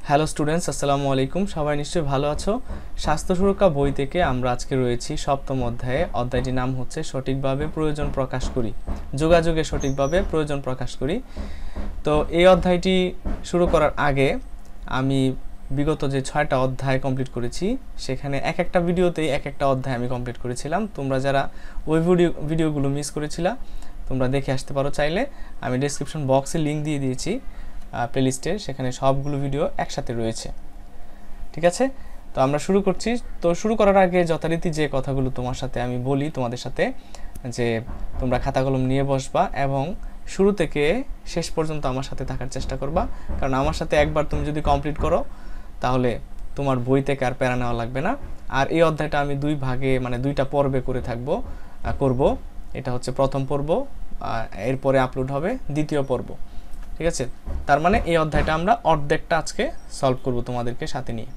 Hello students, আসসালামু আলাইকুম। সবাই নিশ্চয়ই ভালো আছো। স্বাস্থ্য সুরক্ষা বই থেকে আমরা আজকে রয়েছি সপ্তম অধ্যায়ে। অধ্যায়টির নাম হচ্ছে সঠিকভাবে প্রয়োজন প্রকাশ করি, যোগাযোগে সঠিকভাবে প্রয়োজন প্রকাশ করি। তো এই অধ্যায়টি শুরু করার আগে আমি বিগত যে 6টা অধ্যায় কমপ্লিট করেছি সেখানে এক একটা ভিডিওতেই এক একটা অধ্যায় আমি কমপ্লিট করেছিলাম। তোমরা যারা ওই ভিডিওগুলো মিস করেছিলা তোমরা দেখে আসতে পারো চাইলে। আমি ডেসক্রিপশন বক্সে লিঙ্ক দিয়ে দিয়েছি প্লেলিস্টে, সেখানে সবগুলো ভিডিও একসাথে রয়েছে। ঠিক আছে, তো আমরা শুরু করছি। তো শুরু করার আগে যথারীতি যে কথাগুলো তোমার সাথে আমি বলি তোমাদের সাথে, যে তোমরা খাতা কলম নিয়ে বসবা এবং শুরু থেকে শেষ পর্যন্ত আমার সাথে থাকার চেষ্টা করবা। কারণ আমার সাথে একবার তুমি যদি কমপ্লিট করো তাহলে তোমার বই থেকে আর প্যারা নেওয়া লাগবে না। আর এই অধ্যায়টা আমি দুই ভাগে মানে দুইটা পর্বে করে করব। এটা হচ্ছে প্রথম পর্ব, এরপরে আপলোড হবে দ্বিতীয় পর্ব। ঠিক আছে, তার মানে এই অধ্যায়টা আমরা অর্ধেকটা আজকে সলভ করব তোমাদেরকে সাথে নিয়ে।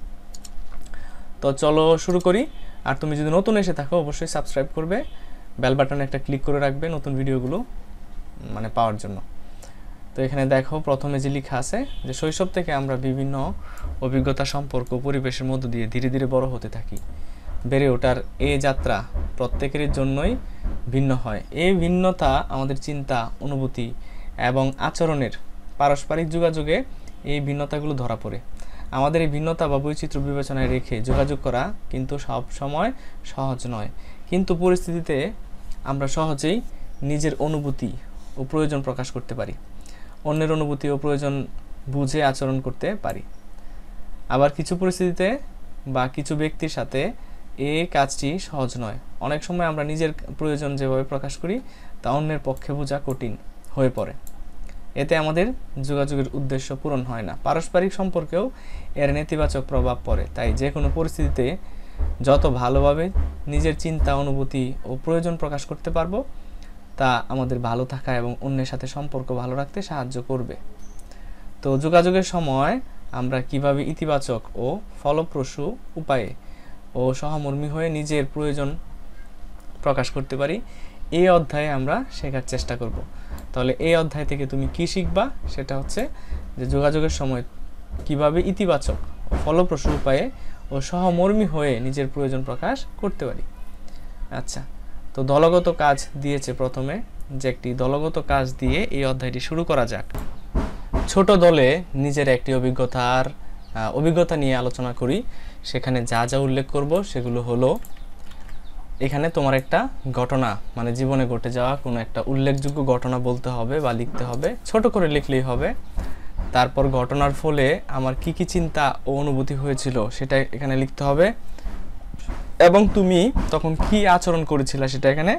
তো চলো শুরু করি। আর তুমি যদি নতুন এসে থাকো অবশ্যই সাবস্ক্রাইব করবে, বেল বাটনে একটা ক্লিক করে রাখবে নতুন ভিডিওগুলো পাওয়ার জন্য। তো এখানে দেখো প্রথমে যে লেখা আছে যে শৈশব থেকে আমরা বিভিন্ন অভিজ্ঞতা, সম্পর্ক, পরিবেশের মধ্য দিয়ে ধীরে ধীরে বড় হতে থাকি। বেড়ে ওঠার এই যাত্রা প্রত্যেকের জন্যই ভিন্ন হয়। এই ভিন্নতা আমাদের চিন্তা, অনুভূতি এবং আচরণের পারস্পরিক যোগাযোগে এই ভিন্নতাগুলো ধরা পড়ে। আমাদের এই ভিন্নতা বা বৈচিত্র্য বিবেচনায় রেখে যোগাযোগ করা কিন্তু সব সময় সহজ নয়, কিন্তু পরিস্থিতিতে আমরা সহজেই নিজের অনুভূতি ও প্রয়োজন প্রকাশ করতে পারি, অন্যের অনুভূতি ও প্রয়োজন বুঝে আচরণ করতে পারি। আবার কিছু পরিস্থিতিতে বা কিছু ব্যক্তির সাথে এই কাজটি সহজ নয়। অনেক সময় আমরা নিজের প্রয়োজন যেভাবে প্রকাশ করি তা অন্যের পক্ষে বোঝা কঠিন হয়ে পড়ে। এতে আমাদের যোগাযোগের উদ্দেশ্য পূরণ হয় না। পারস্পরিক সম্পর্কেও এর নেতিবাচক প্রভাব পড়ে। তাই যে কোনো পরিস্থিতিতে যত ভালোভাবে নিজের চিন্তা, অনুভূতি ও প্রয়োজন প্রকাশ করতে পারবো তা আমাদের ভালো থাকা এবং অন্যের সাথে সম্পর্ক ভালো রাখতে সাহায্য করবে। তো যোগাযোগের সময় আমরা কিভাবে ইতিবাচক ও ফলপ্রসূ উপায়ে ও সহমর্মী হয়ে নিজের প্রয়োজন প্রকাশ করতে পারি, এই অধ্যায়ে আমরা শেখার চেষ্টা করব। তাহলে এই অধ্যায় থেকে তুমি কি শিখবা সেটা হচ্ছে যে যোগাযোগের সময় কিভাবে ইতিবাচক ও ফলপ্রসূ উপায়ে ও সহমর্মী হয়ে নিজের প্রয়োজন প্রকাশ করতে পারি। আচ্ছা, তো দলগত কাজ দিয়েছে প্রথমে, যে একটি দলগত কাজ দিয়ে এই অধ্যায়টি শুরু করা যাক। ছোট দলে নিজের একটি অভিজ্ঞতা নিয়ে আলোচনা করি। সেখানে যা যা উল্লেখ করব সেগুলো হলো, এখানে তোমার একটা ঘটনা জীবনে ঘটে যাওয়া কোনো একটা উল্লেখযোগ্য ঘটনা বলতে হবে বা লিখতে হবে, ছোট করে লিখলেই হবে। তারপর ঘটনার ফলে আমার কি কি চিন্তা ও অনুভূতি হয়েছিল সেটা এখানে লিখতে হবে, এবং তুমি তখন কি আচরণ করেছিলে সেটা এখানে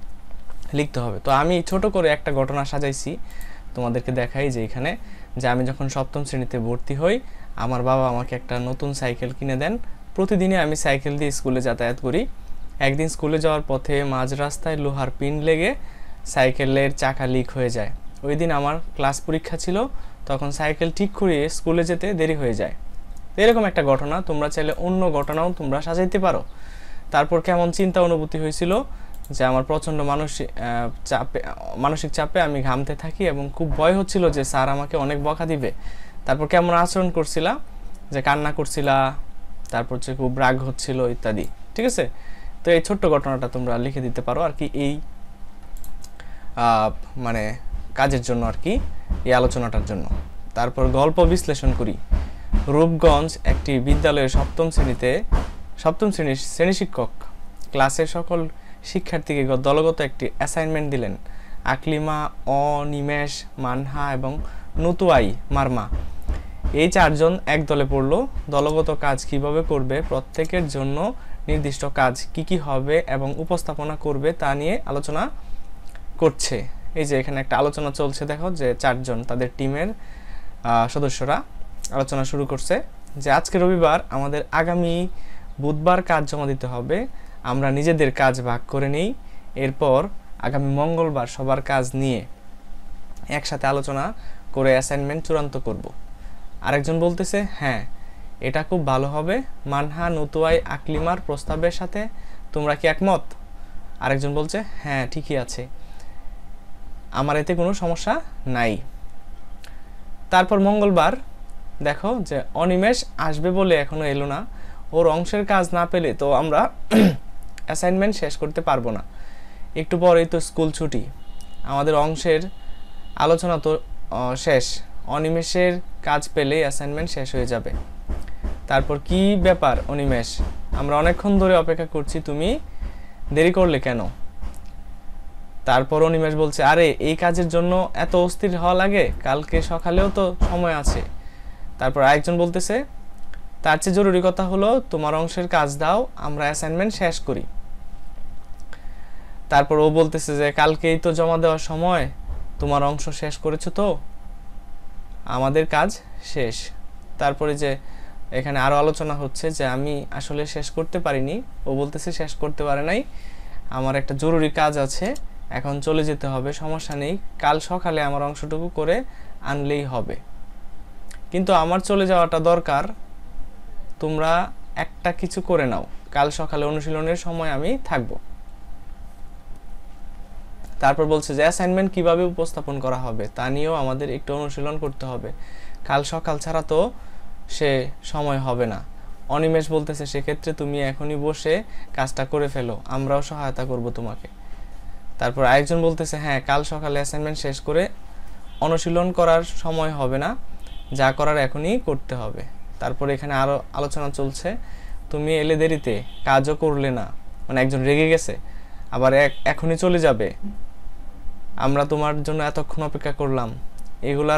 লিখতে হবে। তো আমি ছোট করে একটা ঘটনা সাজাইছি, তোমাদেরকে দেখাই যে এখানে যে আমি যখন সপ্তম শ্রেণীতে ভর্তি হই আমার বাবা আমাকে একটা নতুন সাইকেল কিনে দেন। প্রতিদিনই আমি সাইকেল দিয়ে স্কুলে যাতায়াত করি। একদিন স্কুলে যাওয়ার পথে মাঝ রাস্তায় লোহার পিন লেগে সাইকেলের চাকা লিক হয়ে যায়। ওই দিন আমার ক্লাস পরীক্ষা ছিল, তখন সাইকেল ঠিক করিয়ে স্কুলে যেতে দেরি হয়ে যায়। এরকম একটা ঘটনা। তোমরা চাইলে অন্য ঘটনাও তোমরা সাজাইতে পারো। তারপর কেমন চিন্তা অনুভূতি হয়েছিল, যে আমার প্রচণ্ড মানসিক চাপে আমি ঘামতে থাকি এবং খুব ভয় হচ্ছিল যে স্যার আমাকে অনেক বকা দিবে। তারপর কেমন আচরণ করছিলা, যে কান্না করছিলা, তারপর হচ্ছে খুব রাগ হচ্ছিল ইত্যাদি। ঠিক আছে, তো এই ছোট্ট ঘটনাটা তোমরা লিখে দিতে পারো আর কি, এই কাজের জন্য আর কি, এই আলোচনাটার জন্য। তারপর গল্প বিশ্লেষণ করি। রূপগঞ্জ একটি বিদ্যালয়ের সপ্তম শ্রেণীর শ্রেণী শিক্ষক ক্লাসের সকল শিক্ষার্থীকে দলগত একটি অ্যাসাইনমেন্ট দিলেন। আকলিমা, নিমেষ, মানহা এবং নুতুয়াই মারমা এই 4 জন এক দলে পড়লো। দলগত কাজ কিভাবে করবে, প্রত্যেকের জন্য নির্দিষ্ট কাজ কি কি হবে এবং উপস্থাপনা করবে তা নিয়ে আলোচনা করছে। এই যে এখানে একটা আলোচনা চলছে, দেখো যে 4 জন তাদের টিমের সদস্যরা আলোচনা শুরু করছে যে আজকে রবিবার, আমাদের আগামী বুধবার কাজ জমা দিতে হবে। আমরা নিজেদের কাজ ভাগ করে নিই, এরপর আগামী মঙ্গলবার সবার কাজ নিয়ে একসাথে আলোচনা করে অ্যাসাইনমেন্ট চূড়ান্ত করব। আরেকজন বলতেছে, হ্যাঁ এটা খুব ভালো হবে, মানহা, নুতুয়াই, আকলিমার প্রস্তাবের সাথে তোমরা কি একমত? আরেকজন বলছে, হ্যাঁ ঠিকই আছে, আমার এতে কোনো সমস্যা নাই। তারপর মঙ্গলবার দেখো যে অনিমেষ আসবে বলে এখনো এলো না, ওর অংশের কাজ না পেলে তো আমরা অ্যাসাইনমেন্ট শেষ করতে পারবো না। একটু পরেই তো স্কুল ছুটি, আমাদের অংশের আলোচনা তো শেষ, অনিমেষের কাজ পেলেই অ্যাসাইনমেন্ট শেষ হয়ে যাবে। তারপর কি ব্যাপার অনিমেষ, আমরা অনেকক্ষণ ধরে অপেক্ষা করছি, তুমি দেরি করলে কেন? তারপর অনিমেষ বলছে, আরে এই কাজের জন্য এত অস্থির হওয়া লাগে, কালকে সকালেও তো সময় আছে। তারপর আরেকজন বলতেছে, তার চেয়ে জরুরি কথা হলো তোমার অংশের কাজ দাও, আমরা অ্যাসাইনমেন্ট শেষ করি। তারপর ও বলতেছে যে কালকেই তো জমা দেওয়ার সময়, তোমার অংশ শেষ করেছো তো, আমাদের কাজ শেষ। তারপরে যে এখানে আরো আলোচনা হচ্ছে যে আমি আসলে শেষ করতে পারিনি, ও বলতেছে শেষ করতে পারে নাই, আমার একটা জরুরি কাজ আছে, এখন চলে যেতে হবে, সমস্যা নেই, কাল সকালে আমার অংশটুকু করে আনলেই হবে। কিন্তু আমার চলে যাওয়াটা দরকার, তোমরা একটা কিছু করে নাও, কাল সকালে অনুশীলনের সময় আমি থাকব। তারপর বলছে যে অ্যাসাইনমেন্ট কিভাবে উপস্থাপন করা হবে তা নিয়েও আমাদের একটু অনুশীলন করতে হবে, কাল সকাল ছাড়া তো সে সময় হবে না। অনিমেষ বলতেছে সেক্ষেত্রে তুমি এখনই বসে কাজটা করে ফেলো, আমরাও সহায়তা করব তোমাকে। তারপর আরেকজন বলতেছে হ্যাঁ, কাল সকালে অ্যাসাইনমেন্ট শেষ করে অনুশীলন করার সময় হবে না, যা করার এখনই করতে হবে। তারপর এখানে আরো আলোচনা চলছে, তুমি এলে দেরিতে, কাজও করলে না, মানে একজন রেগে গেছে, আবার এখনই চলে যাবে, আমরা তোমার জন্য এতক্ষণ অপেক্ষা করলাম, এগুলার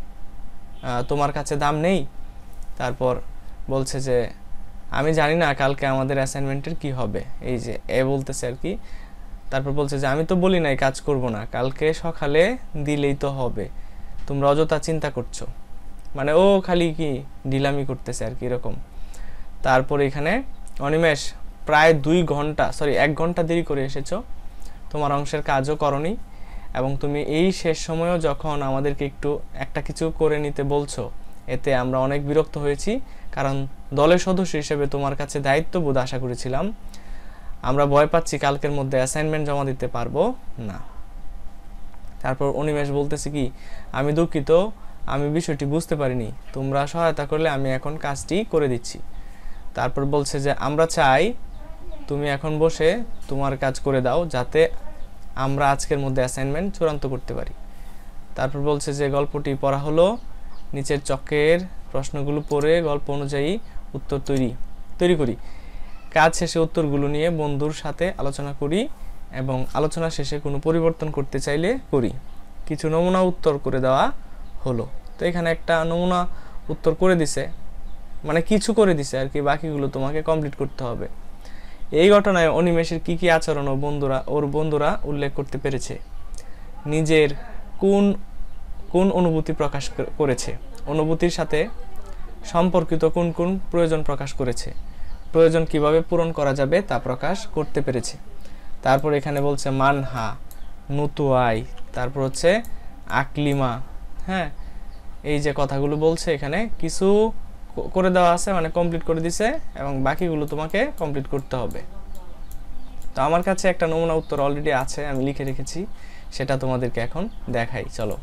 তোমার কাছে দাম নেই। তারপর বলছে যে আমি জানি না কালকে আমাদের অ্যাসাইনমেন্টের কি হবে, এই যে এ বলতেছে আর কি। তারপর বলছে যে আমি তো বলি নাই কাজ করব না, কালকে সকালে দিলেই তো হবে, তোমরা অযথা চিন্তা করছো, মানে ও খালি কি ঢিলামি করতেছে আর কি এরকম। তারপর এখানে অনিমেষ প্রায় 1 ঘন্টা দেরি করে এসেছো, তোমার অংশের কাজও করনি, এবং তুমি এই শেষ সময়েও যখন আমাদেরকে একটা কিছু করে নিতে বলছো, এতে আমরা অনেক বিরক্ত হয়েছি, কারণ দলের সদস্য হিসেবে তোমার কাছে দায়িত্ববোধ আশা করেছিলাম, আমরা ভয় পাচ্ছি কালকের মধ্যে অ্যাসাইনমেন্ট জমা দিতে পারবো না। তারপর অনিমেষ বলতেছে কি, আমি দুঃখিত, আমি বিষয়টি বুঝতে পারিনি, তোমরা সহায়তা করলে আমি এখন কাজটি করে দিচ্ছি। তারপর বলছে যে আমরা চাই তুমি এখন বসে তোমার কাজ করে দাও, যাতে আমরা আজকের মধ্যে অ্যাসাইনমেন্ট চূড়ান্ত করতে পারি। তারপর বলছে যে গল্পটি পড়া হলো, নিচের চকের প্রশ্নগুলো পড়ে গল্প অনুযায়ী উত্তর তৈরি করি, কাজ শেষে উত্তরগুলো নিয়ে বন্ধুর সাথে আলোচনা করি, এবং আলোচনা শেষে কোনো পরিবর্তন করতে চাইলে করি। কিছু নমুনা উত্তর করে দেওয়া হলো। তো এখানে একটা নমুনা উত্তর করে দিছে, মানে কিছু করে দিছে আর কি, বাকিগুলো তোমাকে কমপ্লিট করতে হবে। এই ঘটনায় অনিমেষের কি কি আচরণ ওর বন্ধুরা উল্লেখ করতে পেরেছে, নিজের কোন কোন অনুভূতি প্রকাশ করেছে, অনুভূতির সাথে সম্পর্কিত কোন কোন প্রয়োজন প্রকাশ করেছে, প্রয়োজন কিভাবে পূরণ করা যাবে তা প্রকাশ করতে পেরেছে। তারপর এখানে বলছে মানহা, নুতুয়াই, তারপর হচ্ছে আকলিমা, হ্যাঁ, এই যে কথাগুলো বলছে এখানে কিছু করে দেওয়া আছে, মানে কমপ্লিট করে দিছে, এবং বাকিগুলো তোমাকে কমপ্লিট করতে হবে। তো আমার কাছে একটা নমুনা উত্তর অলরেডি আছে, আমি লিখে রেখেছি, সেটা তোমাদেরকে এখন দেখাই, চলো।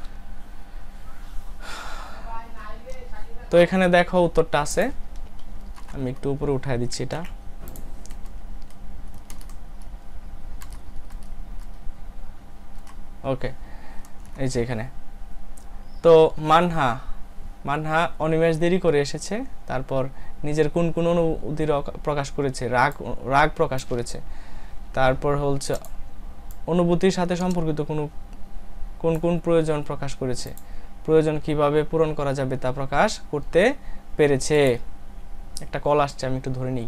তো এখানে দেখো উত্তরটা আছে, আমি একটু উপরে উঠাই দিচ্ছি এটা। ওকে, এই যে এখানে তো মানহা অনিমেষ দেরি করে এসেছে, তারপর নিজের কোন কোন অনুভূতি প্রকাশ করেছে, রাগ প্রকাশ করেছে, তারপর হচ্ছে অনুভূতির সাথে সম্পর্কিত কোন কোন প্রয়োজন প্রকাশ করেছে, প্রয়োজন কিভাবে পূরণ করা যাবে তা প্রকাশ করতে পেরেছে। একটা কল আসছে, আমি একটু ধরে নিই।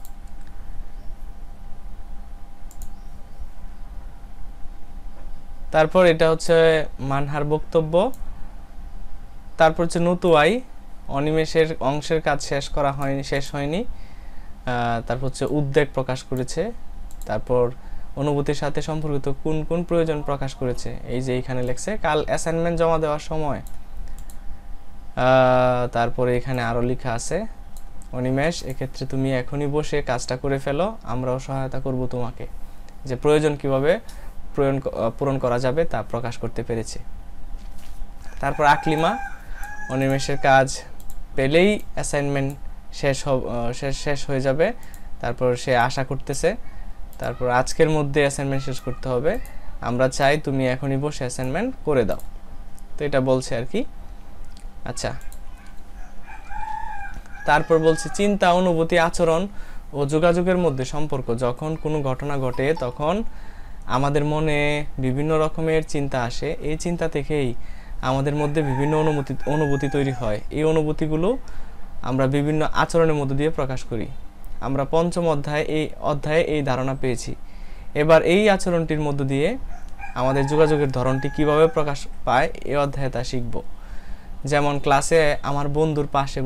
তারপর এটা হচ্ছে মানহার বক্তব্য। তারপর হচ্ছে নুতুয়াই, অনিমেষের অংশের কাজ শেষ হয়নি, তারপর হচ্ছে উদ্বেগ প্রকাশ করেছে, তারপর অনুভূতির সাথে সম্পর্কিত কোন কোন প্রয়োজন প্রকাশ করেছে, এই যে এখানে লেখছে কাল অ্যাসাইনমেন্ট জমা দেওয়ার সময়। তারপরে এখানে আরো লেখা আছে, অনিমেষ এক্ষেত্রে তুমি এখনই বসে কাজটা করে ফেলো, আমরাও সহায়তা করব তোমাকে, যে প্রয়োজন কিভাবে পূরণ করা যাবে তা প্রকাশ করতে পেরেছে। তারপর আকলিমা, অনিমেষের কাজ পেলেই অ্যাসাইনমেন্ট শেষ হয়ে যাবে, তারপর সে আশা করতেছে তারপর আজকের মধ্যে অ্যাসাইনমেন্ট শেষ করতে হবে, আমরা চাই তুমি এখনই বসে অ্যাসাইনমেন্ট করে দাও। তো এটা বলছে আর কি। আচ্ছা, তারপর বলছে চিন্তা, অনুভূতি, আচরণ ও যোগাযোগের মধ্যে সম্পর্ক। যখন কোনো ঘটনা ঘটে তখন আমাদের মনে বিভিন্ন রকমের চিন্তা আসে, এই চিন্তা থেকেই আমাদের মধ্যে বিভিন্ন অনুভূতি তৈরি হয়। এই অনুভূতিগুলো আমরা বিভিন্ন আচরণের মধ্য দিয়ে প্রকাশ করি। আমরা পঞ্চম অধ্যায়ে এই ধারণা পেয়েছি। এবার এই আচরণটির মধ্য দিয়ে আমাদের যোগাযোগের ধরনটি কিভাবে প্রকাশ পায় এই অধ্যায়ে তা শিখব। যেমন ক্লাসে আমার বন্ধু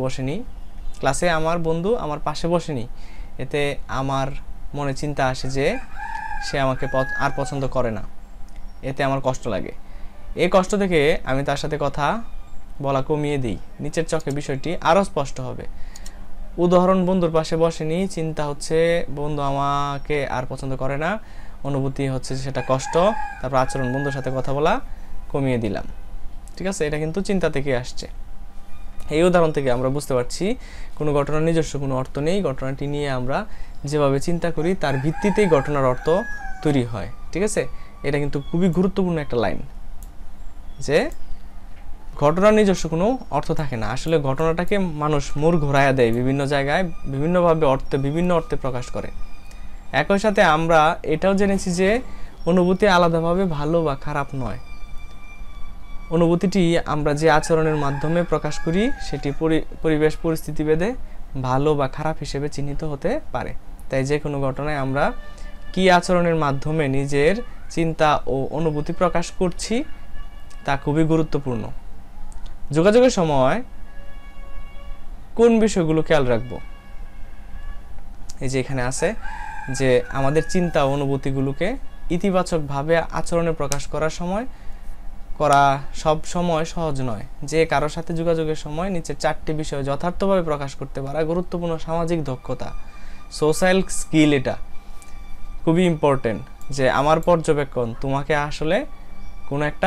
আমার পাশে বসেনি, এতে আমার মনে চিন্তা আসে যে সে আমাকে আর পছন্দ করে না, এতে আমার কষ্ট লাগে। এই কষ্ট থেকে আমি তার সাথে কথা বলা কমিয়ে দিই, নিচের চোখে বিষয়টি আরও স্পষ্ট হবে। উদাহরণ, বন্ধুর পাশে বসেনি, চিন্তা হচ্ছে বন্ধু আমাকে আর পছন্দ করে না, অনুভূতি হচ্ছে সেটা কষ্ট, তারপর আচরণ, বন্ধুর সাথে কথা বলা কমিয়ে দিলাম। ঠিক আছে, এটা কিন্তু চিন্তা থেকে আসছে। এই উদাহরণ থেকে আমরা বুঝতে পারছি কোনো ঘটনার নিজস্ব কোনো অর্থ নেই, ঘটনাটি নিয়ে আমরা যেভাবে চিন্তা করি তার ভিত্তিতেই ঘটনার অর্থ তৈরি হয়। ঠিক আছে, এটা কিন্তু খুবই গুরুত্বপূর্ণ একটা লাইন, যে ঘটনার নিজস্ব কোনো অর্থ থাকে না। আসলে ঘটনাটাকে মানুষ মোড় ঘোরায়া দেয়, বিভিন্ন জায়গায় বিভিন্নভাবে বিভিন্ন অর্থে প্রকাশ করে। একই সাথে আমরা এটাও জেনেছি যে অনুভূতি আলাদাভাবে ভালো বা খারাপ নয়। অনুভূতিটি আমরা যে আচরণের মাধ্যমে প্রকাশ করি সেটি পরিবেশ পরিস্থিতি ভেদে ভালো বা খারাপ হিসেবে চিহ্নিত হতে পারে। তাই যে কোনো ঘটনায় আমরা কি আচরণের মাধ্যমে নিজের চিন্তা ও অনুভূতি প্রকাশ করছি তা খুবই গুরুত্বপূর্ণ। যোগাযোগের সময় কোন বিষয়গুলো খেয়াল রাখবো? এই যে এখানে আছে যে আমাদের চিন্তা ও অনুভূতিগুলোকে ইতিবাচকভাবে আচরণে প্রকাশ করা সব সময় সহজ নয়। যে কারোর সাথে যোগাযোগের সময় নিচে 4টি বিষয় যথার্থভাবে প্রকাশ করতে পারা গুরুত্বপূর্ণ সামাজিক দক্ষতা, সোশ্যাল স্কিল। এটা খুবই ইম্পর্টেন্ট যে আমার পর্যবেক্ষণ, তোমাকে আসলে কোনো একটা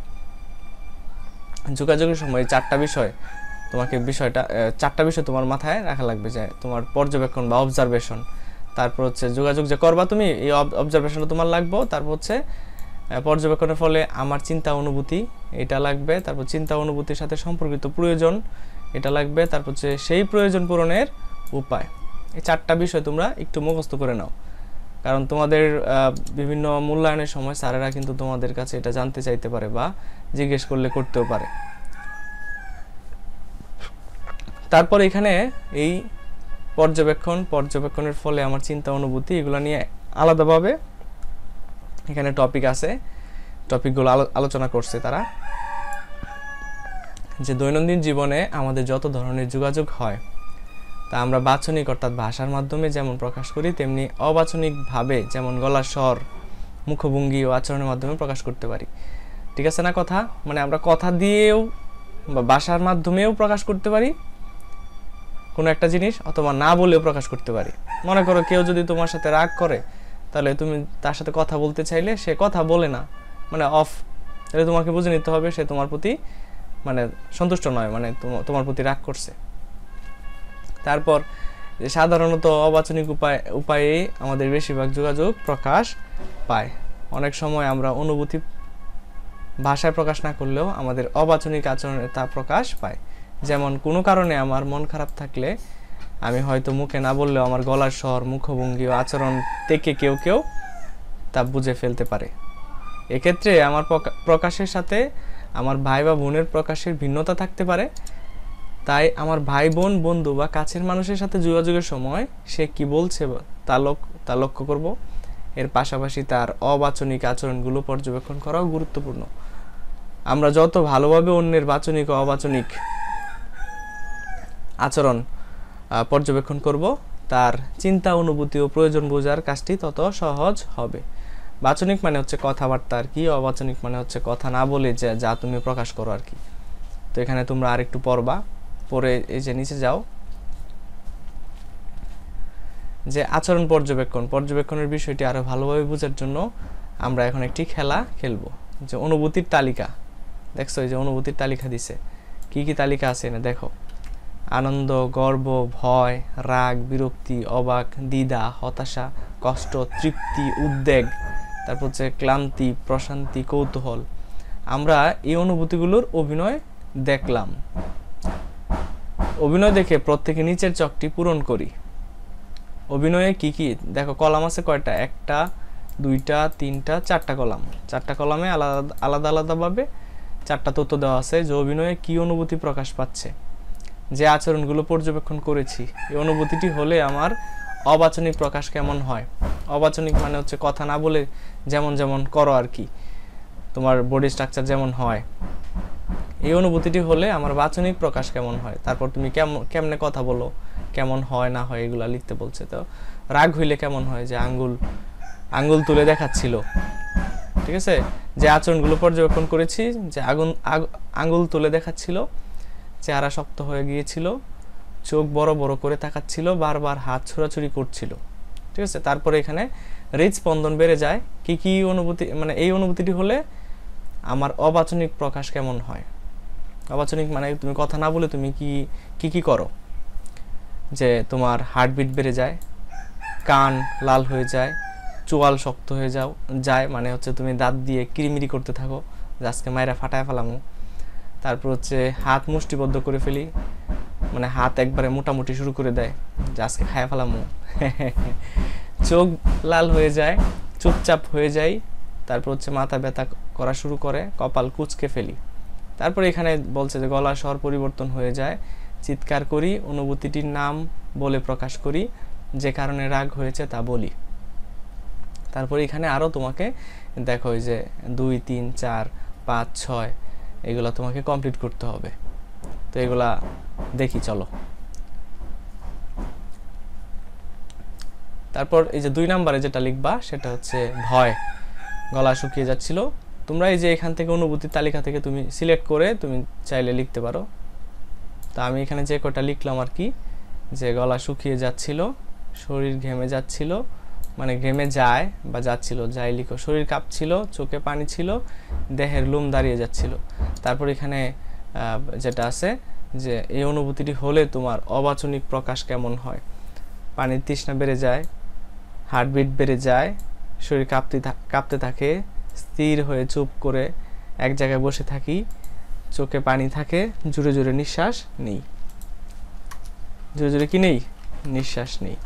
যোগাযোগের সময় 4টা বিষয় তোমার মাথায় রাখা লাগবে, যে তোমার পর্যবেক্ষণ বা অবজারভেশন, তারপর হচ্ছে যোগাযোগ যে করবা তুমি, এই অবজারভেশনটা তোমার লাগবে, তারপর হচ্ছে পর্যবেক্ষণের ফলে আমার চিন্তা অনুভূতি এটা লাগবে, তারপর চিন্তা অনুভূতির সাথে সম্পর্কিত প্রয়োজন এটা লাগবে, তারপর হচ্ছে সেই প্রয়োজন পূরণের উপায়। এই 4টা বিষয় তোমরা একটু মুখস্থ করে নাও, কারণ তোমাদের বিভিন্ন মূল্যায়নের সময় স্যারেরা কিন্তু তোমাদের কাছে এটা জানতে চাইতে পারে বা জিজ্ঞেস করলে করতেও পারে। তারপর এখানে এই পর্যবেক্ষণের ফলে আমার চিন্তা অনুভূতি এগুলো নিয়ে আলাদাভাবে এখানে টপিক আছে, টপিকগুলো আলোচনা করছে তারা, যে দৈনন্দিন জীবনে আমাদের যত ধরনের যোগাযোগ হয় তা আমরা বাচনিক অর্থাৎ ভাষার মাধ্যমে যেমন প্রকাশ করি, তেমনি অবাচনিকভাবে যেমন গলার স্বর, মুখভঙ্গি ও আচরণের মাধ্যমে প্রকাশ করতে পারি। ঠিক আছে না কথা? মানে আমরা কথা দিয়েও বা ভাষার মাধ্যমেও প্রকাশ করতে পারি কোনো একটা জিনিস, অথবা না বলেও প্রকাশ করতে পারি। মনে করো কেউ যদি তোমার সাথে রাগ করে, তাহলে তুমি তার সাথে কথা বলতে চাইলে সে কথা বলে না, মানে অফ, তাহলে তোমাকে বুঝে নিতে হবে সে তোমার প্রতি মানে সন্তুষ্ট নয়, মানে তোমার প্রতি রাগ করছে। তারপর সাধারণত অবাচনিক উপায়ে আমাদের বেশিরভাগ যোগাযোগ প্রকাশ পায়। অনেক সময় আমরা অনুভূতি ভাষায় প্রকাশ না করলেও আমাদের অবাচনিক আচরণে তা প্রকাশ পায়। যেমন কোনো কারণে আমার মন খারাপ থাকলে আমি হয়তো মুখে না বললেও আমার গলার স্বর, মুখভঙ্গি ও আচরণ থেকে কেউ তা বুঝে ফেলতে পারে। এক্ষেত্রে আমার প্রকাশের সাথে আমার ভাই বা বোনের প্রকাশের ভিন্নতা থাকতে পারে। তাই আমার ভাই বোন, বন্ধু বা কাছের মানুষের সাথে যোগাযোগের সময় সে কি বলছে তা লক্ষ্য করব। এর পাশাপাশি তার অবাচনিক আচরণগুলো পর্যবেক্ষণ করাও গুরুত্বপূর্ণ। আমরা যত ভালোভাবে অন্যের বাচনিক ও অবাচনিক আচরণ পর্যবেক্ষণ করব, তার চিন্তা, অনুভূতি ও প্রয়োজন বোঝার কাজটি তত সহজ হবে। বাচনিক মানে হচ্ছে কথাবার্তা আর কি, অবাচনিক মানে হচ্ছে কথা না বলে যা তুমি প্রকাশ করো আর কি। তো এখানে তোমরা আরেকটু পরে এই যে নিচে যাও, যে আচরণ পর্যবেক্ষণের বিষয়টি আরো ভালোভাবে বোঝার জন্য আমরা এখন একটি খেলা খেলবো, যে অনুভূতির তালিকা। দেখছো এই যে অনুভূতির তালিকা দিছে, কি কি তালিকা আছে না দেখো, আনন্দ, গর্ব, ভয়, রাগ, বিরক্তি, অবাক, দ্বিধা, হতাশা, কষ্ট, তৃপ্তি, উদ্বেগ, তারপর হচ্ছে ক্লান্তি, প্রশান্তি, কৌতূহল। আমরা এই অনুভূতিগুলোর অভিনয় দেখলাম। অভিনয় দেখে প্রত্যেকে নিচের চকটি পূরণ করি। অভিনয়ে কি কি দেখো, কলাম আছে কয়টা, একটা, দুইটা, তিনটা, চারটা কলাম। চারটা কলামে আলাদা আলাদা আলাদাভাবে চারটা তথ্য দেওয়া আছে যে অভিনয়ে কি অনুভূতি প্রকাশ পাচ্ছে, যে আচরণগুলো পর্যবেক্ষণ করেছি। এই অনুভূতিটি হলে আমার অবাচনিক প্রকাশ কেমন হয়। অবাচনিক মানে হচ্ছে কথা না বলে যেমন যেমন করো আর কি, তোমার বডি স্ট্রাকচার যেমন হয়। এই অনুভূতিটি হলে আমার বাচনিক প্রকাশ কেমন হয়, তারপর তুমি কেমনে কথা বলো, কেমন হয় না হয় এগুলা লিখতে বলছে। তো রাগ হইলে কেমন হয়, যে আঙ্গুল তুলে দেখাচ্ছিল, ঠিক আছে। যে আচরণগুলো পর্যবেক্ষণ করেছি, যে আঙ্গুল তুলে দেখাচ্ছিল, চেহারা শক্ত হয়ে গিয়েছিল, চোখ বড় বড় করে তাকাচ্ছিল, বারবার হাত ছোড়াছুড়ি করছিল, ঠিক আছে। তারপরে এখানে হৃদস্পন্দন বেড়ে যায়। কি কি অনুভূতি, মানে এই অনুভূতিটি হলে আমার অবাচনিক প্রকাশ কেমন হয়। অবাচনিক মানে তুমি কথা না বলে তুমি কি কি করো, যে তোমার হার্টবিট বেড়ে যায়, কান লাল হয়ে যায়, চোয়াল শক্ত হয়ে যায়, মানে হচ্ছে তুমি দাঁত দিয়ে কিরিমিরি করতে থাকো যে আজকে মায়েরা ফাটায় ফেলামো। তারপর হচ্ছে হাত মুষ্টিবদ্ধ করে ফেলি, মানে হাত একবারে মোটামুটি শুরু করে দেয় যে আজকে খায় ফেলামো। চোখ লাল হয়ে যায়, চুপচাপ হয়ে যায়। তারপর হচ্ছে মাথা ব্যথা করা শুরু করে, কপাল কুঁচকে ফেলি। তারপর এখানে বলছে যে গলার স্বর পরিবর্তন হয়ে যায়, চিৎকার করি, অনুভূতিটির নাম বলে প্রকাশ করি, যে কারণে রাগ হয়েছে তা বলি। তারপর এখানে আরও তোমাকে দেখো এই যে 2, 3, 4, 5, 6 এগুলা তোমাকে কমপ্লিট করতে হবে। তো এগুলা দেখি চলো। তারপর এই যে 2 নম্বরে যেটা লিখবা সেটা হচ্ছে ভয়। গলা শুকিয়ে যাচ্ছিল। তোমরা এই যে এখান থেকে অনুভূতির তালিকা থেকে তুমি সিলেক্ট করে তুমি চাইলে লিখতে পারো। তা আমি এখানে যে কটা লিখলাম আর কি, যে গলা শুকিয়ে যাচ্ছিল, শরীর ঘেমে যাচ্ছিল, মানে ঘেমে যায় বা যাচ্ছিল, যাই লিখো। শরীর কাঁপছিল, চোখে পানি ছিল, দেহের লোম দাঁড়িয়ে যাচ্ছিল। তারপর এখানে যেটা আছে যে এই অনুভূতিটি হলে তোমার অবাচনিক প্রকাশ কেমন হয়। পানির তৃষ্ণা বেড়ে যায়, হার্টবিট বেড়ে যায়, শরীর কাঁপতে থাকে, স্থির হয়ে চুপ করে এক জায়গায় বসে থাকি, চোখে পানি থাকে, জোরে জোরে নিঃশ্বাস নেই। জোরে জোরে কি নেই? নিঃশ্বাস নেই।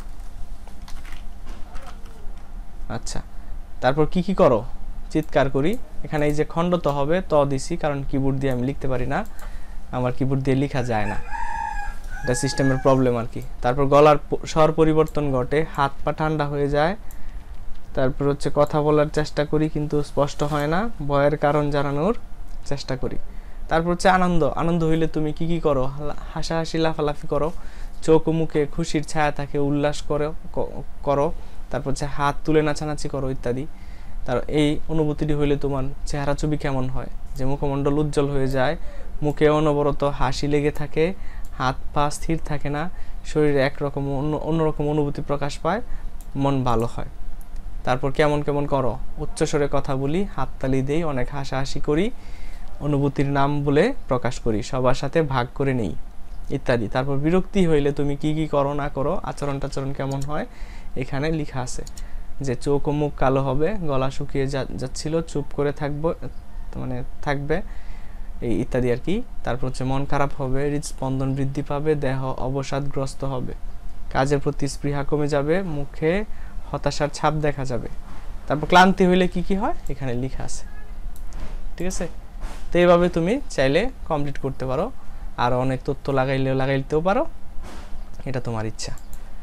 আচ্ছা, তারপর কি কি করো? চিৎকার করি। এখানে এই যে খণ্ডত হবে ত দিছি, কারণ কিবোর্ড দিয়ে আমি লিখতে পারি না, আমার কিবোর্ড দিয়ে লেখা যায় না, এটা সিস্টেমের প্রবলেম আর কি। তারপর গলার স্বর পরিবর্তন ঘটে, হাত পা ঠান্ডা হয়ে যায়। তারপর হচ্ছে কথা বলার চেষ্টা করি কিন্তু স্পষ্ট হয় না, ভয়ের কারণ জানানোর চেষ্টা করি। তারপর হচ্ছে আনন্দ হইলে তুমি কি কি করো? হাসাহাসি, লাফালাফি করো, চোখ ও মুখে খুশির ছায়া থাকে, উল্লাস করো। তারপর হচ্ছে হাত তুলে নাচানাচি করো ইত্যাদি। তার এই অনুভূতিটি হইলে তোমার চেহারা ছবি কেমন হয়, যে মুখমণ্ডল উজ্জ্বল হয়ে যায়, মুখে অনবরত হাসি লেগে থাকে, হাত পা স্থির থাকে না, শরীরে একরকম অন্যরকম অনুভূতি প্রকাশ পায়, মন ভালো হয়। তারপর কেমন করো? উচ্চস্বরে কথা বলি, হাততালি দেই, অনেক হাসাহাসি করি, অনুভূতির নাম বলে প্রকাশ করি, সবার সাথে ভাগ করে নেই ইত্যাদি। তারপর বিরক্তি হইলে তুমি কি কি করো না করো, আচরণ কেমন হয় এখানে লেখা আছে, যে চোখ ও মুখ কালো হবে, গলা শুকিয়ে যাচ্ছিল, চুপ করে থাকবে এই ইত্যাদি আর কি। তারপর হচ্ছে মন খারাপ হবে, হৃদস্পন্দন বৃদ্ধি পাবে, দেহ অবসাদগ্রস্ত হবে, কাজের প্রতি স্পৃহা কমে যাবে, মুখে হতাশার ছাপ দেখা যাবে। তারপর ক্লান্তি হইলে কি কি হয় এখানে লেখা আছে, ঠিক আছে। তো এইভাবে তুমি চাইলে কমপ্লিট করতে পারো, আর অনেক তথ্য লাগাইতেও পারো, এটা তোমার ইচ্ছা।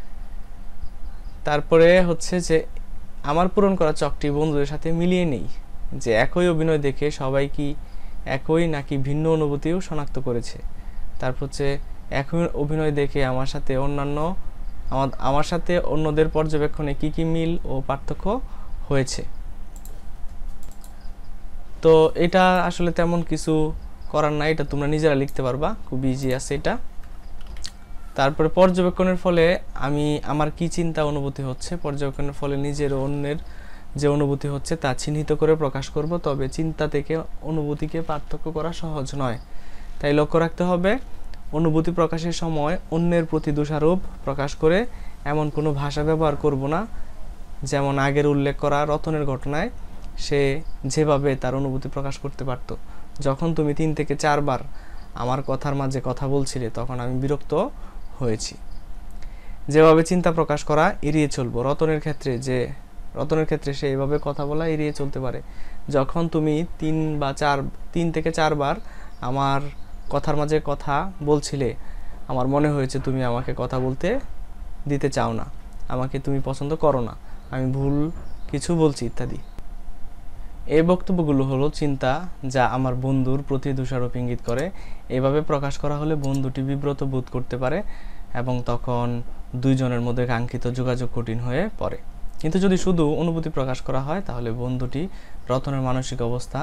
তারপরে হচ্ছে যে আমার পূরণ করা চকটি বন্ধুদের সাথে মিলিয়ে নেই, যে একই অভিনয় দেখে সবাই কি একই নাকি ভিন্ন অনুভূতিও শনাক্ত করেছে। তারপর হচ্ছে একই অভিনয় দেখে আমার সাথে অন্যদের পর্যবেক্ষণে কি কি মিল ও পার্থক্য হয়েছে। তো এটা আসলে তেমন কিছু করার নাই, এটা তোমরা নিজেরা লিখতে পারবা, খুব ইজি আছে এটা। তারপরে পর্যবেক্ষণের ফলে আমার কি চিন্তা অনুভূতি হচ্ছে, পর্যবেক্ষণের ফলে নিজের ও অন্যের যে অনুভূতি হচ্ছে তা চিহ্নিত করে প্রকাশ করব, তবে চিন্তা থেকে অনুভূতিকে পার্থক্য করা সহজ নয়। তাই লক্ষ্য রাখতে হবে অনুভূতি প্রকাশের সময় অন্যের প্রতি দোষারোপ প্রকাশ করে এমন কোনো ভাষা ব্যবহার করব না, যেমন আগের উল্লেখ করা রতনের ঘটনায় সে যেভাবে তার অনুভূতি প্রকাশ করতে পারত। যখন তুমি 3 থেকে 4 বার আমার কথার মাঝে কথা বলছিলে তখন আমি বিরক্ত হয়েছি। যেভাবে চিন্তা প্রকাশ করা এড়িয়ে চলবো। রতনের ক্ষেত্রে সে এভাবে কথা বলা এড়িয়ে চলতে পারে। যখন তুমি 3 থেকে 4 বার আমার কথার মাঝে কথা বলছিলে, আমার মনে হয়েছে তুমি আমাকে কথা বলতে দিতে চাও না, আমাকে তুমি পছন্দ করো না, আমি ভুল কিছু বলছি ইত্যাদি। এই বক্তব্যগুলো হলো চিন্তা যা আমার বন্ধুর প্রতি দোষারোপ ইঙ্গিত করে। এভাবে প্রকাশ করা হলে বন্ধুটি বিব্রত বোধ করতে পারে এবং তখন দুইজনের মধ্যে কাঙ্ক্ষিত যোগাযোগ কঠিন হয়ে পড়ে। কিন্তু যদি শুধু অনুভূতি প্রকাশ করা হয় তাহলে বন্ধুটি রতনের মানসিক অবস্থা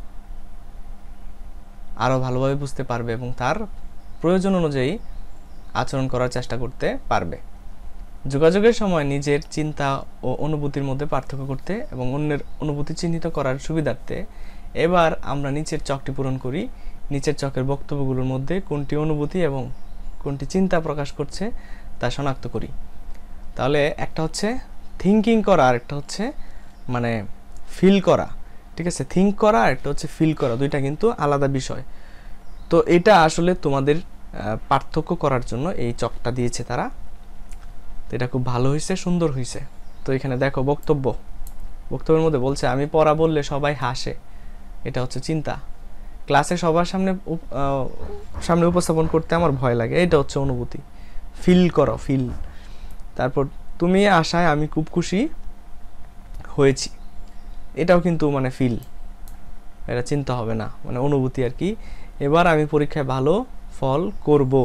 আরও ভালোভাবে বুঝতে পারবে এবং তার প্রয়োজন অনুযায়ী আচরণ করার চেষ্টা করতে পারবে। যোগাযোগের সময় নিজের চিন্তা ও অনুভূতির মধ্যে পার্থক্য করতে এবং অন্যের অনুভূতি চিহ্নিত করার সুবিধার্থে এবার আমরা নিচের চকটি পূরণ করি। নিচের চকের বক্তব্যগুলোর মধ্যে কোনটি অনুভূতি এবং কোনটি চিন্তা প্রকাশ করছে তা শনাক্ত করি। তাহলে একটা হচ্ছে থিঙ্কিং করা আর একটা হচ্ছে মানে ফিল করা, ঠিক আছে? থিঙ্ক করা আর একটা হচ্ছে ফিল করা, দুইটা কিন্তু আলাদা বিষয়। তো এটা আসলে তোমাদের পার্থক্য করার জন্য এই চকটা দিয়েছে তারা। তো এটা খুব ভালো হয়েছে, সুন্দর হয়েছে। তো এখানে দেখো বক্তব্যের মধ্যে বলছে আমি পড়া বললে সবাই হাসে, এটা হচ্ছে চিন্তা। ক্লাসে সবার সামনে উপস্থাপন করতে আমার ভয় লাগে, এটা হচ্ছে অনুভূতি। ফিল করো, ফিল। তারপর তুমি আসায় আমি খুব খুশি হয়েছি, এটাও কিন্তু মানে ফিল, এটা চিন্তা হবে না, মানে অনুভূতি আর কি। এবার আমি পরীক্ষায় ভালো ফল করব,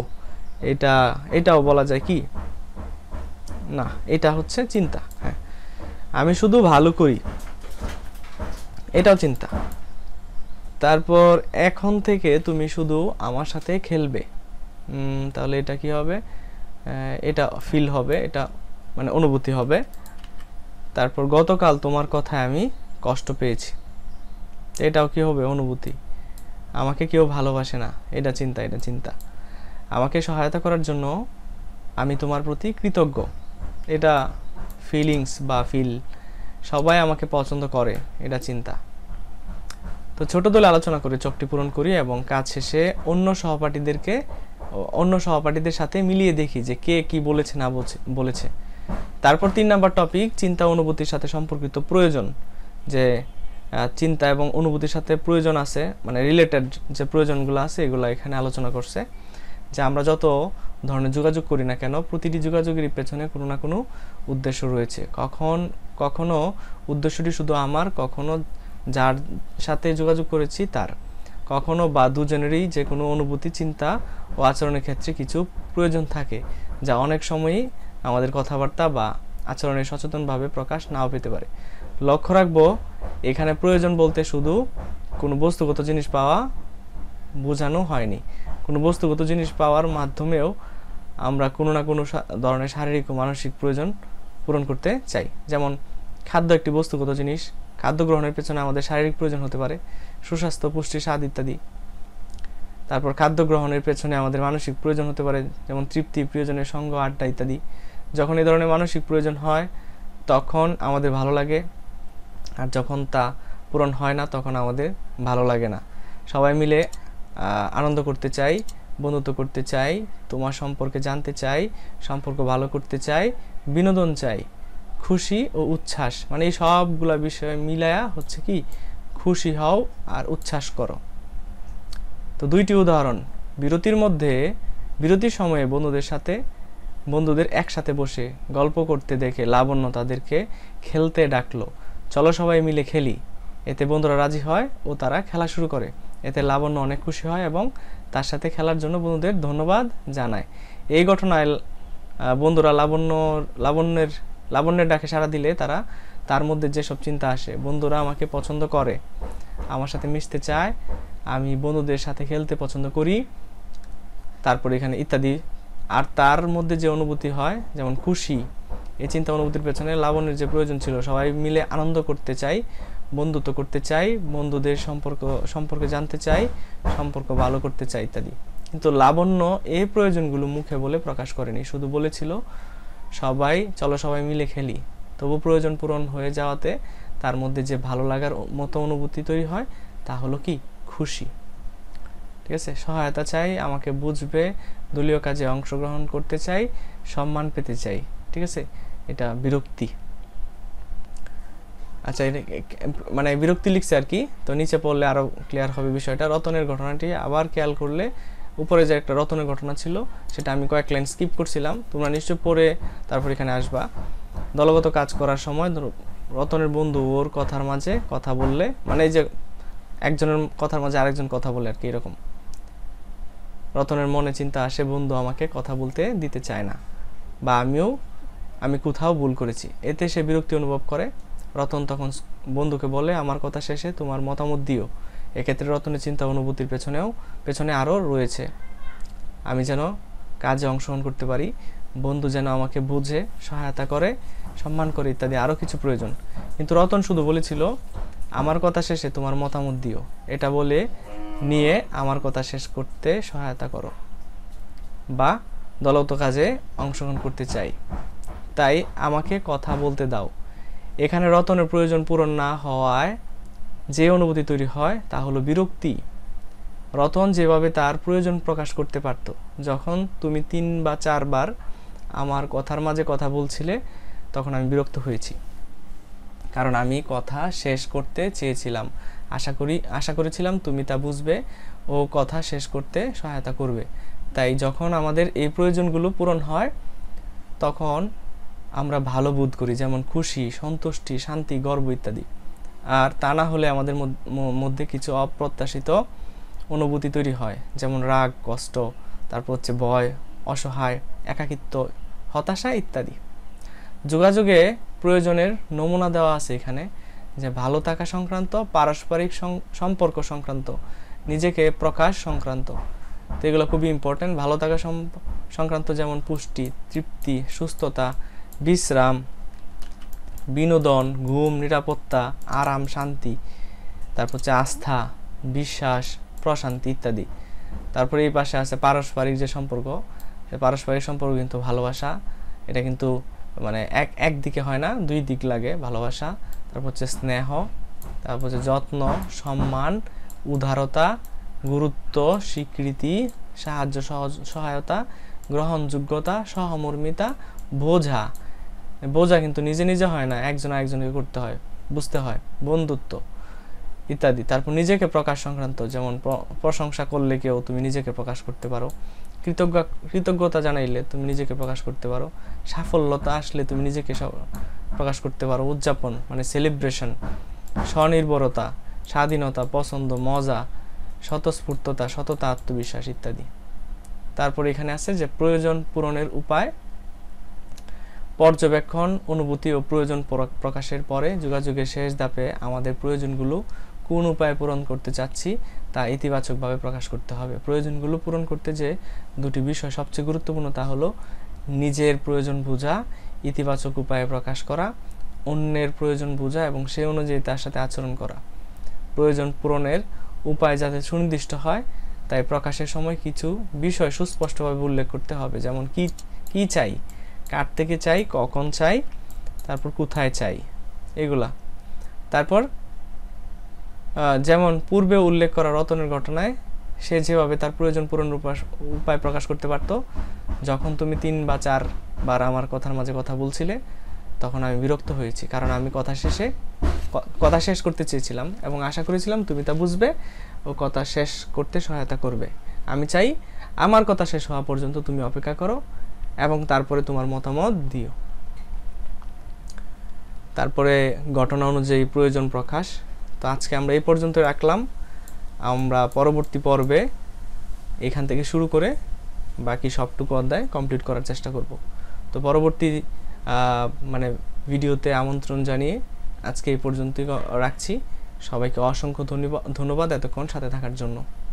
এটাও বলা যায় কি না, এটা হচ্ছে চিন্তা। হ্যাঁ, আমি শুধু ভালো করি, এটাও চিন্তা। তারপর এখন থেকে তুমি শুধু আমার সাথে খেলবে, তাহলে এটা কি হবে? এটা ফিল হবে, এটা মানে অনুভূতি হবে। তারপর গতকাল তোমার কথায় আমি কষ্ট পেয়েছি, এটাও কি হবে? অনুভূতি। আমাকে কেউ ভালোবাসে না, এটা চিন্তা। আমাকে সহায়তা করার জন্য আমি তোমার প্রতি কৃতজ্ঞ, এটা ফিলিংস বা ফিল। সবাই আমাকে পছন্দ করে, এটা চিন্তা। তো ছোট দলে আলোচনা করে চকটি পূরণ করি এবং কাজ শেষে অন্য সহপাঠীদের সাথে মিলিয়ে দেখি যে কে কি বলেছে না বলেছে। তারপর 3 নাম্বার টপিক চিন্তা অনুভূতির সাথে সম্পর্কিত প্রয়োজন, যে চিন্তা এবং অনুভূতির সাথে প্রয়োজন আছে, মানে রিলেটেড যে প্রয়োজনগুলো আছে এগুলো এখানে আলোচনা করছে। যে আমরা যত ধরনের যোগাযোগ করি না কেন, প্রতিটি যোগাযোগের পেছনে কোনো না কোনো উদ্দেশ্য রয়েছে। কখনো উদ্দেশ্যটি শুধু আমার, কখনো যার সাথে যোগাযোগ করেছি তার, কখনো বা দুজনেরই যে কোনো অনুভূতি, চিন্তা ও আচরণের ক্ষেত্রে কিছু প্রয়োজন থাকে যা অনেক সময়ই আমাদের কথাবার্তা বা আচরণে সচেতনভাবে প্রকাশ নাও পেতে পারে। লক্ষ্য রাখবো এখানে প্রয়োজন বলতে শুধু কোনো বস্তুগত জিনিস পাওয়া বোঝানো হয়নি। কোনো বস্তুগত জিনিস পাওয়ার মাধ্যমেও আমরা কোনো না কোনো ধরনের শারীরিক ও মানসিক প্রয়োজন পূরণ করতে চাই। যেমন খাদ্য একটি বস্তুগত জিনিস, খাদ্য গ্রহণের পেছনে আমাদের শারীরিক প্রয়োজন হতে পারে, সুস্বাস্থ্য, পুষ্টি, স্বাদ ইত্যাদি। তারপর খাদ্য গ্রহণের পেছনে আমাদের মানসিক প্রয়োজন হতে পারে, যেমন তৃপ্তি, প্রিয়জনের সঙ্গ, আড্ডা ইত্যাদি। যখন এই ধরনের মানসিক প্রয়োজন হয় তখন আমাদের ভালো লাগে, আর যখন তা পূরণ হয় না তখন আমাদের ভালো লাগে না। সবাই মিলে আনন্দ করতে চাই, বন্ধুত্ব করতে চাই, তোমার সম্পর্কে জানতে চাই, সম্পর্ক ভালো করতে চাই, বিনোদন চাই, খুশি ও উচ্ছ্বাস, মানে এই সবগুলা বিষয় মিলায়া হচ্ছে কি খুশি হও আর উচ্ছ্বাস করো। তো 2টি উদাহরণ। বিরতির সময়ে বন্ধুদের একসাথে বসে গল্প করতে দেখে লাবণ্য তাদেরকে খেলতে ডাকলো, চলো সবাই মিলে খেলি। এতে বন্ধুরা রাজি হয় ও তারা খেলা শুরু করে। এতে লাবণ্য অনেক খুশি হয় এবং তার সাথে খেলার জন্য বন্ধুদের ধন্যবাদ জানায়। এই ঘটনায় বন্ধুরা লাবণ্যের ডাকে সাড়া দিলে তার মধ্যে যেসব চিন্তা আসে, বন্ধুরা আমাকে পছন্দ করে, আমার সাথে মিশতে চায়, আমি বন্ধুদের সাথে খেলতে পছন্দ করি, তারপর এখানে ইত্যাদি। আর তার মধ্যে যে অনুভূতি হয় যেমন খুশি, এই চিন্তা অনুভূতির পেছনে লাবণ্যের যে প্রয়োজন ছিল সবাই মিলে আনন্দ করতে চাই, বন্ধুত্ব করতে চাই, বন্ধুদের সম্পর্কে জানতে চাই, সম্পর্ক ভালো করতে চাই ইত্যাদি। কিন্তু লাবণ্য এই প্রয়োজনগুলো মুখে বলে প্রকাশ করেনি, শুধু বলেছিল চলো সবাই মিলে খেলি। তবু প্রয়োজন পূরণ হয়ে যাওয়াতে তার মধ্যে যে ভালো লাগার মতো অনুভূতি তৈরি হয় তা হলো কি খুশি। ঠিক আছে, সহায়তা চাই, আমাকে বুঝবে, দলীয় কাজে অংশগ্রহণ করতে চাই, সম্মান পেতে চাই। ঠিক আছে, এটা বিরক্তি। আচ্ছা, মানে বিরক্তি লিখছে আর কি, তো নিচে পড়লে আরো ক্লিয়ার হবে বিষয়টা। রতনের ঘটনাটি আবার খেয়াল করলে উপরে যে একটা রতনের ঘটনা ছিল সেটা আমি কয়েক লাইন স্কিপ করছিলাম, তোমরা নিশ্চয় পড়ে তারপর এখানে আসবা। দলগত কাজ করার সময় রতনের বন্ধু ওর কথার মাঝে কথা বললে, মানে এই যে একজনের কথার মাঝে আরেকজন কথা বলে আর কি, এরকম রতনের মনে চিন্তা আসে বন্ধু আমাকে কথা বলতে দিতে চায় না, বা আমি কোথাও ভুল করেছি। এতে সে বিরক্তি অনুভব করে। রতন তখন বন্ধুকে বলে আমার কথা শেষে তোমার মতামত দিও। এক্ষেত্রে রতনের চিন্তা অনুভূতির পেছনে আরও রয়েছে আমি যেন কাজে অংশগ্রহণ করতে পারি, বন্ধু যেন আমাকে বুঝে, সহায়তা করে, সম্মান করে ইত্যাদি আরও কিছু প্রয়োজন। কিন্তু রতন শুধু বলেছিল আমার কথা শেষে তোমার মতামত দিও, এটা বলে নিয়ে আমার কথা শেষ করতে সহায়তা করো বা দলগত কাজে অংশগ্রহণ করতে চাই, তাই আমাকে কথা বলতে দাও। এখানে রতনের প্রয়োজন পূরণ না হওয়ায় যে অনুভূতি তৈরি হয় তা হলো বিরক্তি। রতন যেভাবে তার প্রয়োজন প্রকাশ করতে পারত, যখন তুমি 3 বা 4 বার আমার কথার মাঝে কথা বলছিলে তখন আমি বিরক্ত হয়েছি, কারণ আমি কথা শেষ করতে চেয়েছিলাম, আশা করেছিলাম তুমি তা বুঝবে ও কথা শেষ করতে সহায়তা করবে। তাই যখন আমাদের এই প্রয়োজনগুলো পূরণ হয় তখন আমরা ভালো বোধ করি, যেমন খুশি, সন্তুষ্টি, শান্তি, গর্ব ইত্যাদি। আর তা না হলে আমাদের মধ্যে কিছু অপ্রত্যাশিত অনুভূতি তৈরি হয়, যেমন রাগ, কষ্ট, তারপর হচ্ছে ভয়, অসহায়, একাকিত্ব, হতাশা ইত্যাদি। যোগাযোগে প্রয়োজনের নমুনা দেওয়া আছে এখানে, যে ভালো থাকা সংক্রান্ত, পারস্পরিক সম্পর্ক সংক্রান্ত, নিজেকে প্রকাশ সংক্রান্ত। তো এগুলো খুবই ইম্পর্টেন্ট। ভালো থাকা সংক্রান্ত যেমন পুষ্টি, তৃপ্তি, সুস্থতা, বিশ্রাম, বিনোদন, ঘুম, নিরাপত্তা, আরাম, শান্তি, তারপর হচ্ছে আস্থা, বিশ্বাস, প্রশান্তি ইত্যাদি। তারপরে এই পাশে আছে পারস্পরিক যে সম্পর্ক, পারস্পরিক সম্পর্ক কিন্তু ভালোবাসা, এটা কিন্তু মানে একদিকে হয় না, 2 দিক লাগে ভালোবাসা। তারপর হচ্ছে স্নেহ, তারপর হচ্ছে যত্ন, সম্মান, উদারতা, গুরুত্ব, স্বীকৃতি, সাহায্য, সহায়তা, গ্রহণযোগ্যতা, সহমর্মিতা, বোঝা কিন্তু নিজে নিজে হয় না, একজন আরেকজনকে করতে হয়, বুঝতে হয়, বন্ধুত্ব ইত্যাদি। তারপর নিজেকে প্রকাশ সংক্রান্ত, যেমন প্রশংসা করলে কেউ তুমি নিজেকে প্রকাশ করতে পারো, কৃতজ্ঞতা জানাইলে তুমি নিজেকে প্রকাশ করতে পারো, সাফল্যতা আসলে তুমি নিজেকে প্রকাশ করতে পারো, উদযাপন মানে সেলিব্রেশন, স্বনির্ভরতা, স্বাধীনতা, পছন্দ, মজা, স্বতঃস্ফূর্ততা, সততা, আত্মবিশ্বাস ইত্যাদি। তারপর এখানে আছে যে প্রয়োজন পূরণের উপায়, পর্যবেক্ষণ, অনুভূতি ও প্রয়োজন প্রকাশের পরে যোগাযোগের শেষ ধাপে আমাদের প্রয়োজনগুলো কোন উপায়ে পূরণ করতে চাচ্ছি তা ইতিবাচকভাবে প্রকাশ করতে হবে। প্রয়োজনগুলো পূরণ করতে যে 2টি বিষয় সবচেয়ে গুরুত্বপূর্ণ তা হলো নিজের প্রয়োজন বোঝা, ইতিবাচক উপায়ে প্রকাশ করা, অন্যের প্রয়োজন বোঝা এবং সেই অনুযায়ী তার সাথে আচরণ করা। প্রয়োজন পূরণের উপায় যাতে সুনির্দিষ্ট হয় তাই প্রকাশের সময় কিছু বিষয় সুস্পষ্টভাবে উল্লেখ করতে হবে, যেমন কি চাই, কার থেকে চাই, কখন চাই, তারপর কোথায় চাই, এগুলা। তারপর যেমন পূর্বে উল্লেখ করা রতনের ঘটনায় সে যেভাবে তার প্রয়োজন পূরণের উপায় প্রকাশ করতে পারত, যখন তুমি 3 বা 4 বার আমার কথার মাঝে কথা বলছিলে তখন আমি বিরক্ত হয়েছি, কারণ আমি কথা শেষ করতে চেয়েছিলাম এবং আশা করেছিলাম তুমি তা বুঝবে ও কথা শেষ করতে সহায়তা করবে। আমি চাই আমার কথা শেষ হওয়া পর্যন্ত তুমি অপেক্ষা করো এবং তারপরে তোমার মতামত দিও। তারপরে ঘটনা অনুযায়ী প্রয়োজন প্রকাশ। তো আজকে আমরা এই পর্যন্ত রাখলাম, আমরা পরবর্তী পর্বে এখান থেকে শুরু করে বাকি সবটুকু অধ্যায় কমপ্লিট করার চেষ্টা করব। তো পরবর্তী মানে ভিডিওতে আমন্ত্রণ জানিয়ে আজকে এই পর্যন্তই রাখছি। সবাইকে অসংখ্য ধন্যবাদ এতক্ষণ সাথে থাকার জন্য।